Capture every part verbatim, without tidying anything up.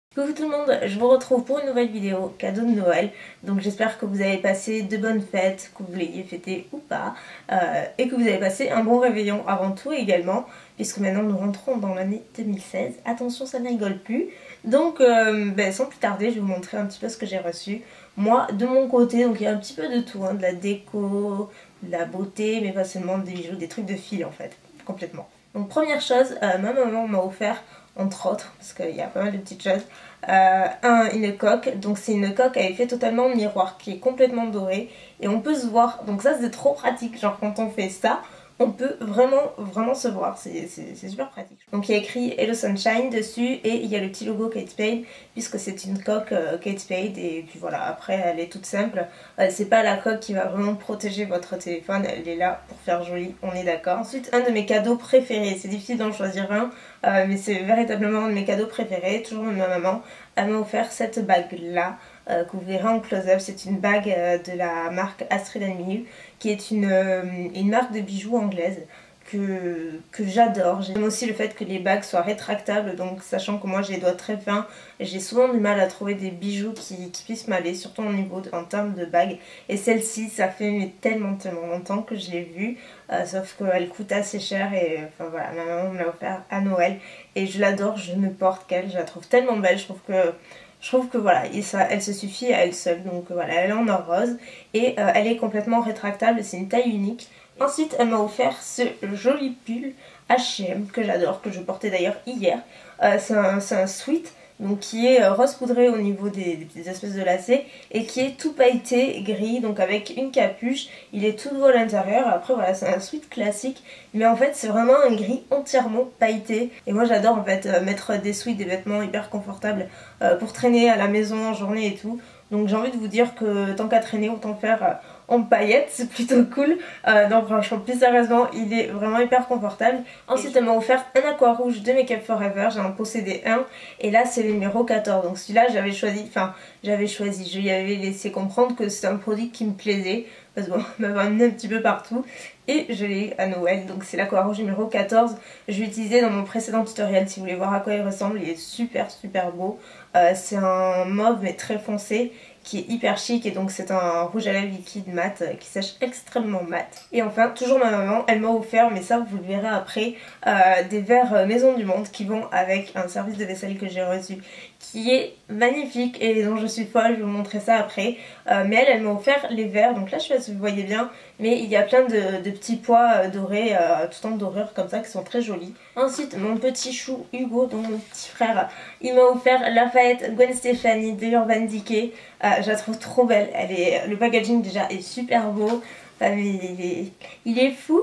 Coucou tout le monde, je vous retrouve pour une nouvelle vidéo cadeau de Noël. Donc j'espère que vous avez passé de bonnes fêtes, que vous l'ayez fêté ou pas, euh, et que vous avez passé un bon réveillon avant tout également, puisque maintenant nous rentrons dans l'année deux mille seize. Attention, ça ne rigole plus. Donc euh, ben, sans plus tarder, je vais vous montrer un petit peu ce que j'ai reçu. Moi, de mon côté, donc il y a un petit peu de tout, hein, de la déco, de la beauté, mais pas seulement des bijoux, des trucs de filles en fait, complètement. Donc première chose, euh, ma maman m'a offert, entre autres, parce qu'il y a pas mal de petites choses, euh, un, une coque. Donc c'est une coque à effet totalement miroir qui est complètement dorée et on peut se voir. Donc ça c'est trop pratique, genre quand on fait ça, on peut vraiment vraiment se voir, c'est super pratique. Donc il y a écrit Hello Sunshine dessus et il y a le petit logo Kate Spade puisque c'est une coque euh, Kate Spade. Et puis voilà, après elle est toute simple, euh, c'est pas la coque qui va vraiment protéger votre téléphone, elle est là pour faire joli, on est d'accord. Ensuite, un de mes cadeaux préférés, c'est difficile d'en choisir un, euh, mais c'est véritablement un de mes cadeaux préférés, toujours de ma maman. Elle m'a offert cette bague là, euh, que vous verrez en close-up. C'est une bague euh, de la marque Astrid and Mill, qui est une, euh, une marque de bijoux anglaise que, que j'adore. J'aime aussi le fait que les bagues soient rétractables, donc sachant que moi j'ai les doigts très fins, j'ai souvent du mal à trouver des bijoux qui, qui puissent m'aller, surtout au niveau de, en termes de bagues. Et celle-ci, ça fait mais, tellement tellement longtemps que je l'ai vue, euh, sauf qu'elle coûte assez cher et enfin voilà, ma maman me l'a offert à Noël et je l'adore, je ne porte qu'elle, je la trouve tellement belle, je trouve que Je trouve que voilà, et ça, elle se suffit à elle seule. Donc voilà, elle est en or rose et euh, elle est complètement rétractable, c'est une taille unique. Ensuite, elle m'a offert ce joli pull H et M que j'adore, que je portais d'ailleurs hier. Euh, c'est un, un sweat donc qui est rose poudré au niveau des, des petites espèces de lacets et qui est tout pailleté gris, donc avec une capuche. Il est tout nouveau à l'intérieur. Après voilà, c'est un sweat classique, mais en fait c'est vraiment un gris entièrement pailleté. Et moi j'adore en fait euh, mettre des sweats, des vêtements hyper confortables euh, pour traîner à la maison en journée et tout. Donc j'ai envie de vous dire que tant qu'à traîner, autant faire euh, en paillettes, c'est plutôt cool. Euh, non franchement, plus sérieusement, il est vraiment hyper confortable. Ensuite elle m'a offert un aqua rouge de Make Up Forever, j'ai en possédé un et là c'est le numéro quatorze. Donc celui-là j'avais choisi, enfin j'avais choisi, je lui avais laissé comprendre que c'est un produit qui me plaisait, parce que bon, il m'avait amené un petit peu partout et je l'ai à Noël. Donc c'est l'Aqua Rouge numéro quatorze, je l'ai utilisé dans mon précédent tutoriel si vous voulez voir à quoi il ressemble. Il est super super beau, euh, c'est un mauve mais très foncé qui est hyper chic et donc c'est un rouge à lèvres liquide mat euh, qui sèche extrêmement mat. Et enfin, toujours ma maman, elle m'a offert, mais ça vous le verrez après, euh, des verres Maison du Monde qui vont avec un service de vaisselle que j'ai reçu qui est magnifique et dont je suis folle, je vais vous montrer ça après. Euh, mais elle, elle m'a offert les verres, donc là je sais pas si vous voyez bien, mais il y a plein de, de petits pois euh, dorés, euh, tout en dorure comme ça, qui sont très jolis. Ensuite, mon petit chou Hugo, donc mon petit frère, il m'a offert Lafayette Gwen Stefani de Urban Decay. Euh, je la trouve trop belle, elle est, le packaging déjà est super beau. Enfin, il, est, il est fou.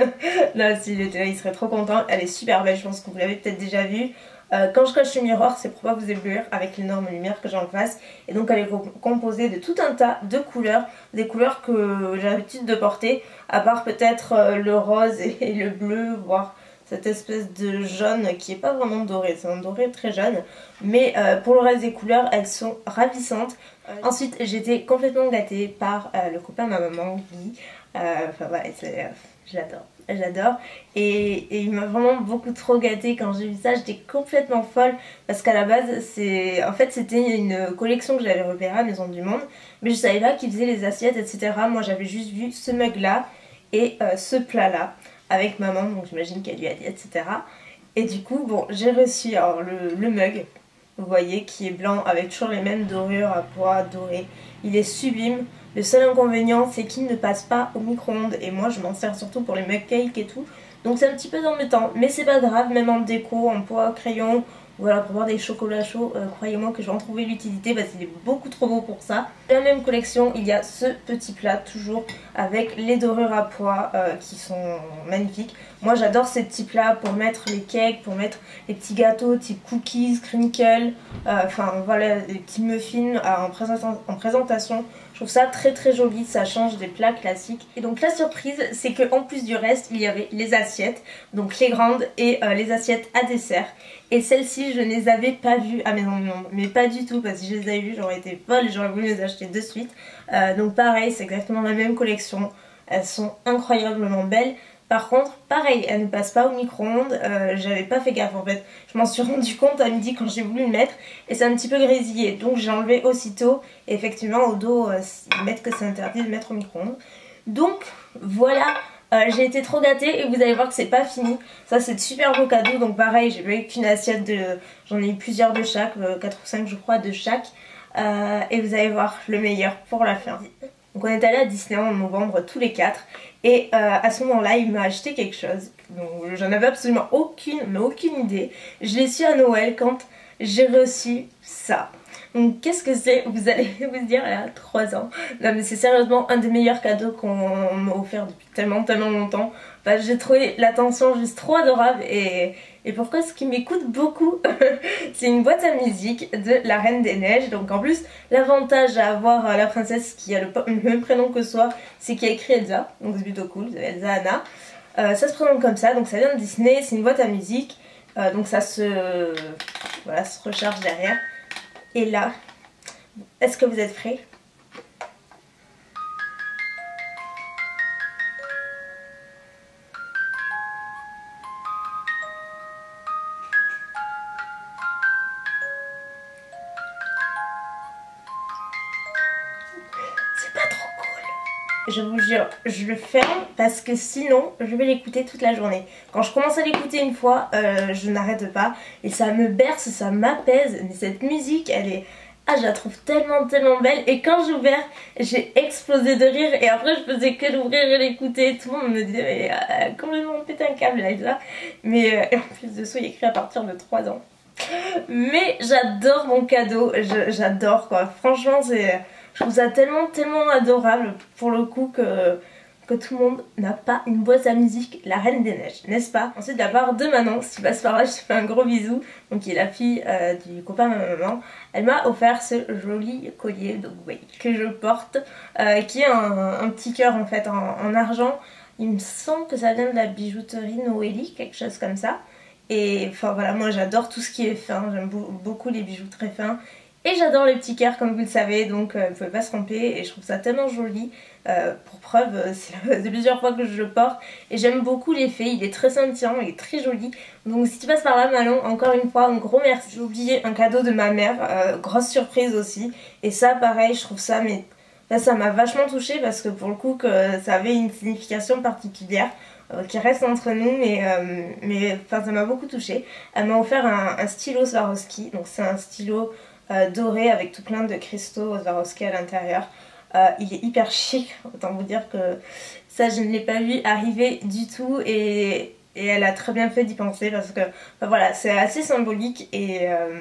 Là, s'il était là, il serait trop content. Elle est super belle, je pense que vous l'avez peut-être déjà vue. Euh, quand je coche le miroir, c'est pour pas vous éblouir avec l'énorme lumière que j'ai en face. Et donc elle est composée de tout un tas de couleurs, des couleurs que j'ai l'habitude de porter, à part peut-être euh, le rose et, et le bleu, voire cette espèce de jaune qui est pas vraiment doré, c'est un doré très jaune. Mais euh, pour le reste des couleurs, elles sont ravissantes. Euh, ensuite, j'étais complètement gâtée par euh, le copain de ma maman, Guy. Euh, enfin voilà, euh, je l'adore. J'adore et, et il m'a vraiment beaucoup trop gâtée quand j'ai vu ça. J'étais complètement folle parce qu'à la base c'est en fait c'était une collection que j'avais repérée à Maison du Monde, mais je savais pas qu'ils faisaient les assiettes, etc. Moi j'avais juste vu ce mug là et euh, ce plat là avec maman, donc j'imagine qu'elle lui a dit, etc. Et du coup bon, j'ai reçu alors le, le mug, vous voyez, qui est blanc avec toujours les mêmes dorures à pois dorés. Il est sublime. Le seul inconvénient, c'est qu'il ne passe pas au micro-ondes et moi je m'en sers surtout pour les mug cakes et tout. Donc c'est un petit peu embêtant, mais c'est pas grave, même en déco, en poids, crayon, voilà, pour avoir des chocolats chauds, euh, croyez-moi que je vais en trouver l'utilité parce qu'il est beaucoup trop beau pour ça. Dans la même collection, il y a ce petit plat toujours avec les dorures à pois euh, qui sont magnifiques. Moi j'adore ces petits plats pour mettre les cakes, pour mettre les petits gâteaux type cookies, crinkle, enfin euh, voilà, les petits muffins euh, en, présentation, en présentation. Je trouve ça très très joli, ça change des plats classiques. Et donc la surprise, c'est qu'en plus du reste, il y avait les assiettes, donc les grandes et euh, les assiettes à dessert. Et celles-ci, je ne les avais pas vues à Maison du Monde, mais pas du tout, parce que si je les avais vues, j'aurais été folle et j'aurais voulu les acheter de suite. Euh, donc pareil, c'est exactement la même collection. Elles sont incroyablement belles. Par contre, pareil, elle ne passe pas au micro-ondes, euh, j'avais pas fait gaffe en fait. Je m'en suis rendu compte à midi quand j'ai voulu le mettre et c'est un petit peu grésillé. Donc j'ai enlevé aussitôt et effectivement au dos, euh, ils mettent que c'est interdit de mettre au micro-ondes. Donc voilà, euh, j'ai été trop gâtée et vous allez voir que c'est pas fini. Ça c'est de super beaux cadeaux, donc pareil, j'ai pas eu qu'une assiette de... J'en ai eu plusieurs de chaque, euh, quatre ou cinq je crois de chaque. Euh, et vous allez voir le meilleur pour la fin. Donc on est allé à Disneyland en novembre tous les quatre et euh, à ce moment-là il m'a acheté quelque chose. Donc j'en avais absolument aucune, mais aucune idée. Je l'ai su à Noël quand j'ai reçu ça. Donc qu'est-ce que c'est? Vous allez vous dire, elle a trois ans. Non mais c'est sérieusement un des meilleurs cadeaux qu'on m'a offert depuis tellement tellement longtemps. Enfin, j'ai trouvé l'attention juste trop adorable et, et pourquoi ce qui m'écoute beaucoup c'est une boîte à musique de la Reine des Neiges. Donc en plus l'avantage à avoir la princesse qui a le, le même prénom que soi, c'est qu'il y a écrit Elsa, donc c'est plutôt cool, vous avez Elsa Anna. Euh, ça se présente comme ça, donc ça vient de Disney, c'est une boîte à musique, euh, donc ça se, voilà, se recharge derrière. Et là, est-ce que vous êtes prêts? C'est pas trop cool. Je vous jure, je le ferme parce que sinon je vais l'écouter toute la journée. Quand je commence à l'écouter une fois, euh, je n'arrête pas et ça me berce, ça m'apaise. Mais cette musique, elle est... Ah, je la trouve tellement tellement belle et quand j'ai ouvert, j'ai explosé de rire et après je faisais que l'ouvrir et l'écouter. Tout le monde me disait mais euh, complètement pété un câble là. Mais euh, et en plus de ça, il est écrit à partir de trois ans. Mais j'adore mon cadeau, j'adore quoi. Franchement, c'est... Je trouve ça tellement tellement adorable pour le coup que, que tout le monde n'a pas une boîte à musique La Reine des Neiges, n'est-ce pas? Ensuite de la part de Manon, si tu passes par là je te fais un gros bisou, donc qui est la fille euh, du copain de ma maman. Elle m'a offert ce joli collier, donc oui, que je porte, euh, qui est un, un petit cœur en fait en, en argent. Il me semble que ça vient de la bijouterie Noélie, quelque chose comme ça. Et enfin voilà, moi j'adore tout ce qui est fin, j'aime beaucoup les bijoux très fins. Et j'adore les petits cœurs comme vous le savez, donc euh, vous pouvez pas se tromper et je trouve ça tellement joli. Euh, pour preuve, euh, c'est plusieurs fois que je le porte et j'aime beaucoup l'effet, il est très scintillant, il est très joli. Donc si tu passes par là Manon, encore une fois un gros merci. J'ai oublié un cadeau de ma mère, euh, grosse surprise aussi. Et ça pareil, je trouve ça, mais là ça m'a vachement touchée parce que pour le coup que ça avait une signification particulière. Euh, qui reste entre nous mais, euh, mais enfin, ça m'a beaucoup touchée. Elle m'a offert un, un stylo Swarovski, donc c'est un stylo euh, doré avec tout plein de cristaux Swarovski à l'intérieur. Euh, il est hyper chic, autant vous dire que ça je ne l'ai pas vu arriver du tout et, et elle a très bien fait d'y penser parce que enfin, voilà, c'est assez symbolique et, euh,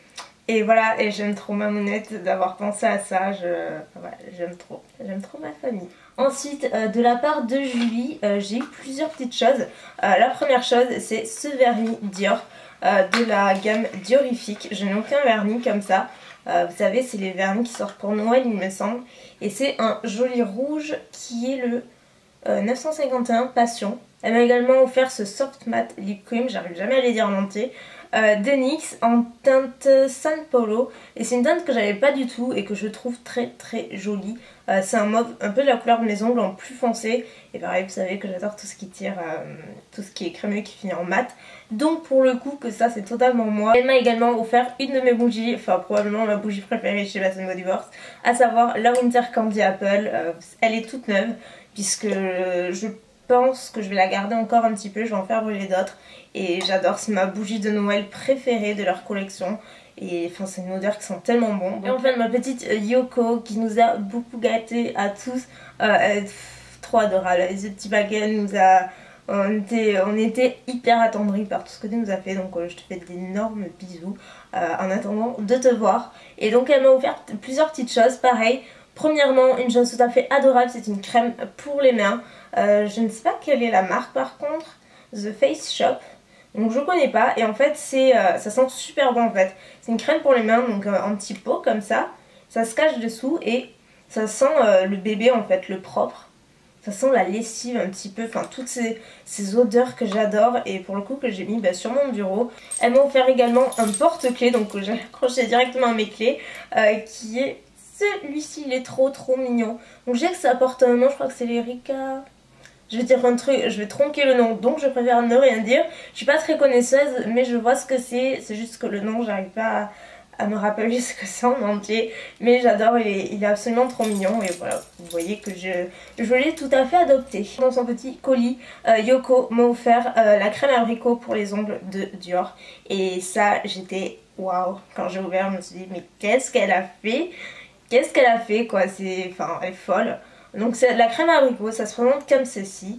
et voilà, et j'aime trop ma monette d'avoir pensé à ça, je, enfin, voilà, j'aime trop, j'aime trop ma famille. Ensuite, euh, de la part de Julie, euh, j'ai eu plusieurs petites choses. Euh, la première chose, c'est ce vernis Dior euh, de la gamme Diorifique. Je n'ai aucun vernis comme ça. Euh, vous savez, c'est les vernis qui sortent pour Noël, il me semble. Et c'est un joli rouge qui est le euh, neuf cent cinquante et un Passion. Elle m'a également offert ce Soft Matte Lip Cream, j'arrive jamais à les dire en entier. Euh, d'N X en teinte San Polo et c'est une teinte que j'avais pas du tout et que je trouve très très jolie. Euh, c'est un mauve un peu de la couleur de mes ongles en plus foncé et pareil vous savez que j'adore tout ce qui tire, euh, tout ce qui est crémeux qui finit en mat, donc pour le coup que ça c'est totalement moi. Elle m'a également offert une de mes bougies, enfin probablement ma bougie préférée chez Bath and Body Works, à savoir la Winter Candy Apple. Euh, elle est toute neuve puisque je pense que je vais la garder encore un petit peu, je vais en faire brûler d'autres. Et j'adore, c'est ma bougie de Noël préférée de leur collection. Et enfin c'est une odeur qui sent tellement bon. Et enfin ma petite Yoko qui nous a beaucoup gâtés à tous. Euh, elle est trop adorable. Ce petit paquet nous a... On était, on était hyper attendris par tout ce que tu nous as fait. Donc euh, je te fais d'énormes bisous euh, en attendant de te voir. Et donc elle m'a offert plusieurs petites choses. Pareil, premièrement une chose tout à fait adorable, c'est une crème pour les mains. Euh, je ne sais pas quelle est la marque par contre. The Face Shop. Donc je connais pas et en fait c'est euh, ça sent super bon en fait. C'est une crème pour les mains donc euh, en petit pot comme ça. Ça se cache dessous et ça sent euh, le bébé en fait, le propre. Ça sent la lessive un petit peu, enfin toutes ces, ces odeurs que j'adore et pour le coup que j'ai mis bah, sur mon bureau. Elle m'a offert également un porte-clés donc que j'ai accroché directement à mes clés euh, qui est celui-ci, il est trop trop mignon. Donc j'ai que ça porte un nom, je crois que c'est l'Erika... je vais dire un truc, je vais tronquer le nom, donc je préfère ne rien dire. Je suis pas très connaisseuse, mais je vois ce que c'est, c'est juste que le nom, j'arrive pas à, à me rappeler ce que c'est en entier. Mais j'adore, il est, il est absolument trop mignon, et voilà, vous voyez que je, je l'ai tout à fait adopté. Dans son petit colis, euh, Yoko m'a offert euh, la crème abricot pour les ongles de Dior, et ça, j'étais waouh, quand j'ai ouvert, je me suis dit, mais qu'est-ce qu'elle a fait? Qu'est-ce qu'elle a fait quoi, c'est, enfin, elle est folle. Donc c'est la crème abricot, ça se présente comme ceci.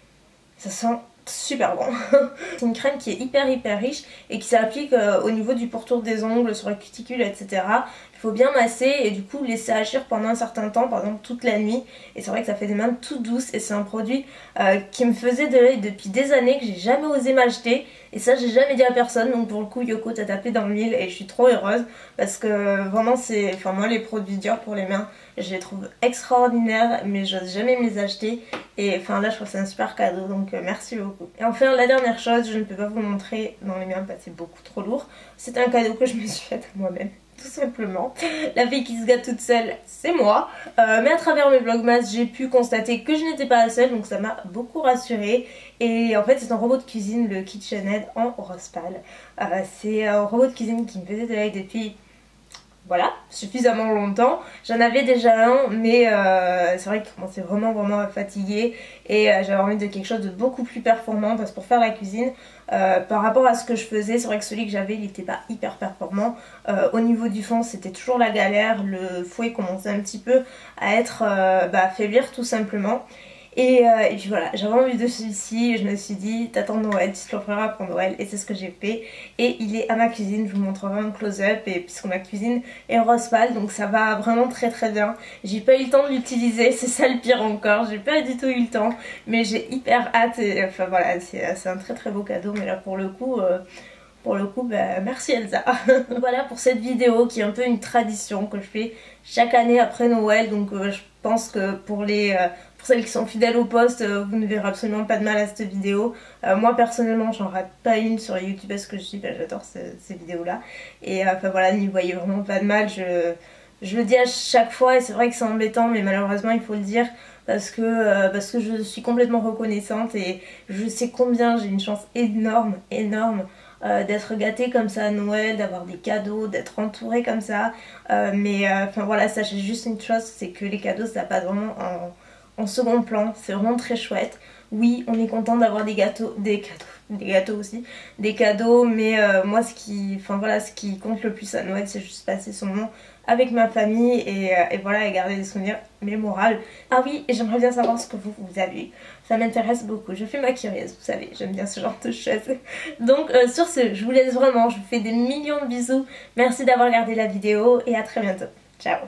Ça sent super bon. C'est une crème qui est hyper hyper riche et qui s'applique euh, au niveau du pourtour des ongles, sur la cuticule, et cetera. Il faut bien masser et du coup laisser agir pendant un certain temps, par exemple toute la nuit. Et c'est vrai que ça fait des mains toutes douces et c'est un produit euh, qui me faisait de l'œil depuis des années, que j'ai jamais osé m'acheter. Et ça j'ai jamais dit à personne, donc pour le coup Yoko t'as tapé dans le mille et je suis trop heureuse. Parce que vraiment c'est, enfin moi les produits Dior pour les mains, je les trouve extraordinaires mais j'ose jamais me les acheter. Et enfin là je trouve que c'est un super cadeau, donc euh, merci beaucoup. Et enfin la dernière chose, je ne peux pas vous montrer dans les miens parce que c'est beaucoup trop lourd. C'est un cadeau que je me suis fait à moi-même. Tout simplement. La fille qui se gâte toute seule, c'est moi. Euh, mais à travers mes vlogmas, j'ai pu constater que je n'étais pas la seule, donc ça m'a beaucoup rassurée. Et en fait, c'est un robot de cuisine, le KitchenAid en rose pâle. Euh, c'est un robot de cuisine qui me faisait de l'œil depuis, voilà, suffisamment longtemps. J'en avais déjà un, mais euh, c'est vrai que je commençais vraiment vraiment à fatiguer et euh, j'avais envie de quelque chose de beaucoup plus performant parce que pour faire la cuisine, euh, par rapport à ce que je faisais, c'est vrai que celui que j'avais il n'était pas hyper performant. Euh, au niveau du fond, c'était toujours la galère, le fouet commençait un petit peu à être euh, bah, affaiblir tout simplement. Et, euh, et puis voilà, j'avais envie de celui-ci et je me suis dit t'attends Noël, tu te l'offriras pour Noël, et c'est ce que j'ai fait. Et il est à ma cuisine, je vous montrerai un close-up, et puisque ma cuisine est rose pâle, donc ça va vraiment très très bien. J'ai pas eu le temps de l'utiliser, c'est ça le pire encore, j'ai pas du tout eu le temps, mais j'ai hyper hâte, et enfin voilà, c'est un très très beau cadeau, mais là pour le coup... Euh, Pour le coup, bah, merci Elsa. Voilà pour cette vidéo qui est un peu une tradition que je fais chaque année après Noël. Donc euh, je pense que pour, les, euh, pour celles qui sont fidèles au post, euh, vous ne verrez absolument pas de mal à cette vidéo. Euh, moi personnellement, j'en rate pas une sur YouTube parce que je dis, bah, j'adore ce, ces vidéos là. Et euh, enfin voilà, n'y voyez vraiment pas de mal. Je, je le dis à chaque fois et c'est vrai que c'est embêtant, mais malheureusement il faut le dire. Parce que, euh, parce que je suis complètement reconnaissante et je sais combien j'ai une chance énorme, énorme euh, d'être gâtée comme ça à Noël, d'avoir des cadeaux, d'être entourée comme ça. Euh, mais enfin euh, voilà, sachez juste une chose, c'est que les cadeaux ça passe vraiment en, en second plan, c'est vraiment très chouette. Oui, on est content d'avoir des gâteaux, des cadeaux, des gâteaux aussi, des cadeaux, mais euh, moi ce qui, enfin voilà, ce qui compte le plus à Noël, c'est juste passer son nom avec ma famille et, euh, et voilà, et garder des souvenirs mémorables. Ah oui, et j'aimerais bien savoir ce que vous, vous avez, ça m'intéresse beaucoup, je fais ma curieuse, vous savez, j'aime bien ce genre de choses. Donc euh, sur ce, je vous laisse vraiment, je vous fais des millions de bisous, merci d'avoir regardé la vidéo et à très bientôt, ciao.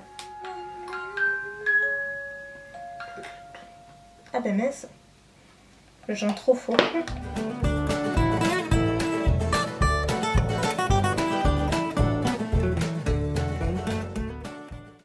Ah ben mince, le genre trop faux.